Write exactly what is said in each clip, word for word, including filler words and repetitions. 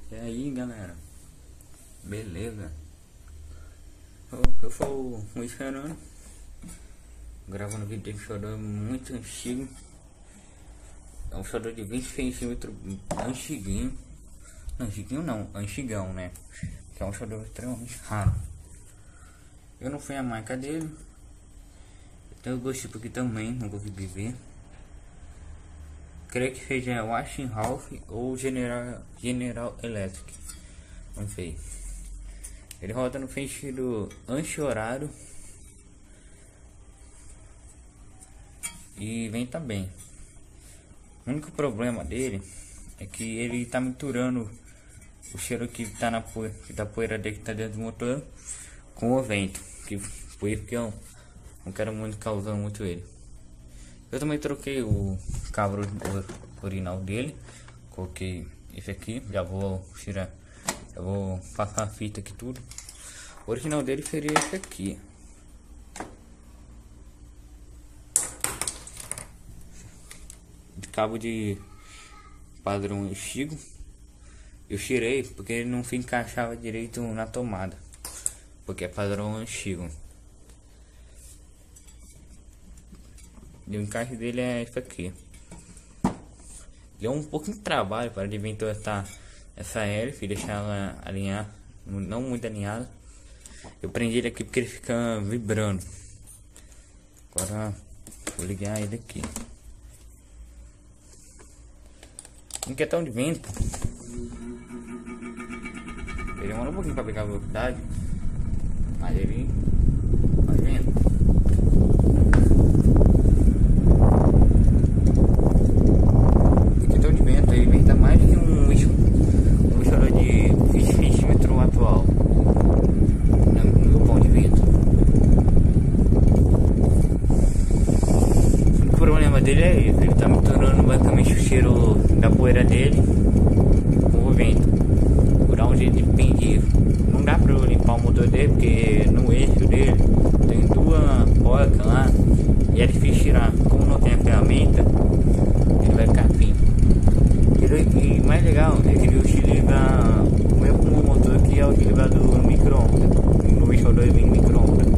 E aí galera, beleza? Eu, eu sou o Luiz Fernando, gravando vídeo de xodó muito antigo. É um xodó de vinte centímetros, antiguinho. Não, antiguinho não, antigão, né? Que é um xodó extremamente raro. Eu não fui a marca dele, então eu gostei porque também não consegui ver. Creio que seja Westinghouse ou General, General Electric, não sei. Ele roda no sentido anti-horário e vem também. O único problema dele é que ele tá misturando o cheiro que tá na poeira, que da poeira dele que tá dentro do motor com o vento, que foi porque eu não quero muito causar muito ele. Eu também troquei o cabo original dele, coloquei esse aqui, já vou tirar, já vou passar a fita aqui tudo. O original dele seria esse aqui. De cabo de padrão antigo. Eu tirei porque ele não se encaixava direito na tomada, porque é padrão antigo. E o encaixe dele é esse aqui. Deu um pouquinho de trabalho para ele essa, essa hélice e deixar ela alinhar, não muito alinhada. Eu prendi ele aqui porque ele fica vibrando. Agora vou ligar ele aqui. Em questão de vento, ele demora um pouquinho para pegar a velocidade, mas ele vai vendo. Dele é isso, ele tá misturando basicamente o cheiro da poeira dele com o vento. Por onde ele pendia, não dá pra eu limpar o motor dele porque no eixo dele tem duas porcas lá e é difícil tirar. Como não tem a ferramenta, ele vai ficar fino. E mais legal é que ele utiliza o mesmo motor que é utilizado no micro-ondas. No eixo dois vem micro-ondas.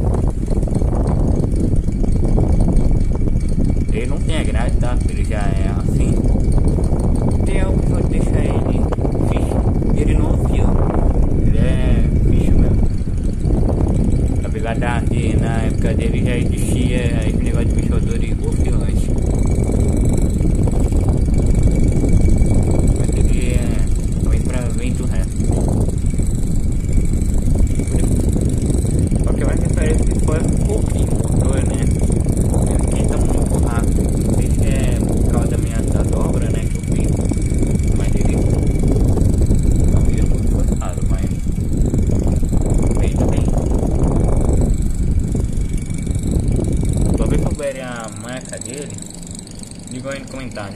Ele não tem a grade, tá? Ele já é assim. Tem algo que pode deixar ele fixe. Ele não fio. Ele é fixe mesmo. Apesar da que na época dele já existia esse negócio de mexedor de ofilante. Mas ele é também pra vento reto. Só que eu acho que parece que foi um pouquinho motor, né? A marca dele, diga aí no comentário.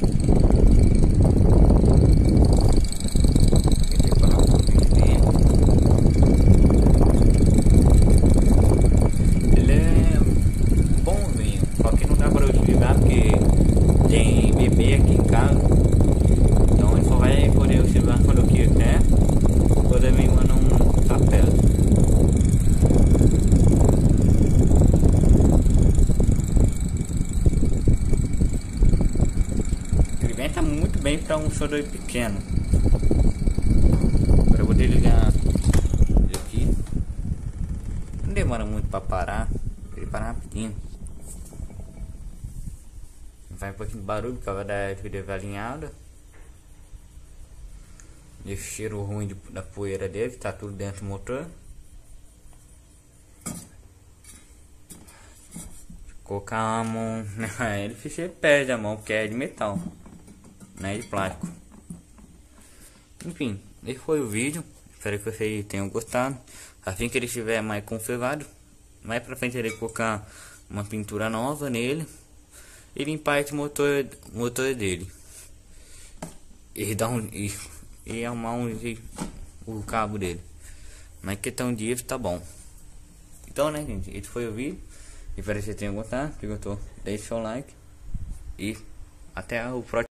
Ele é bom, velho, só que não dá para utilizar porque tem bebê aqui em casa, então ele só vai poder utilizar quando eu quiser, quando ele me manda um papel. Tá muito bem para um xodó pequeno. Agora eu vou desligar aqui. Não demora muito para parar. Ele para rapidinho. Vai um pouquinho de barulho por causa da vida alinhada. Esse cheiro ruim de, da poeira dele, que tá tudo dentro do motor. Colocar a mão na hélice, você perde a mão porque é de metal, não é de plástico. Enfim, esse foi o vídeo. Espero que vocês tenham gostado. Assim que ele estiver mais conservado, mais pra frente ele colocar uma pintura nova nele e limpar esse motor, motor dele e dar um e, e arrumar um, o cabo dele. Mas questão disso tá bom. Então, né, gente, esse foi o vídeo. Espero que vocês tenham gostado. Se gostou, deixe seu like e até o próximo.